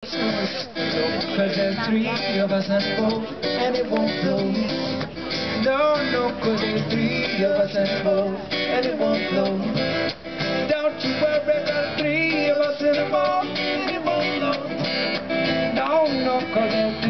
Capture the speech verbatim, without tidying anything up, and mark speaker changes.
Speaker 1: Cause there's three of us and four, and it won't blow. No, no, cause there's three of us and four, and it won't blow. Don't you worry, there's three of us and four, and it won't blow. No, no, cause there's three